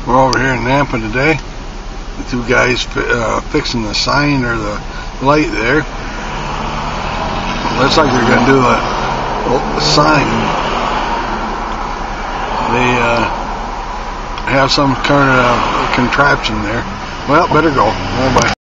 We're over here in Nampa today. The two guys fixing the sign or the light there. Looks like they're going to do a sign. They have some kind of contraption there. Well, better go. Bye-bye.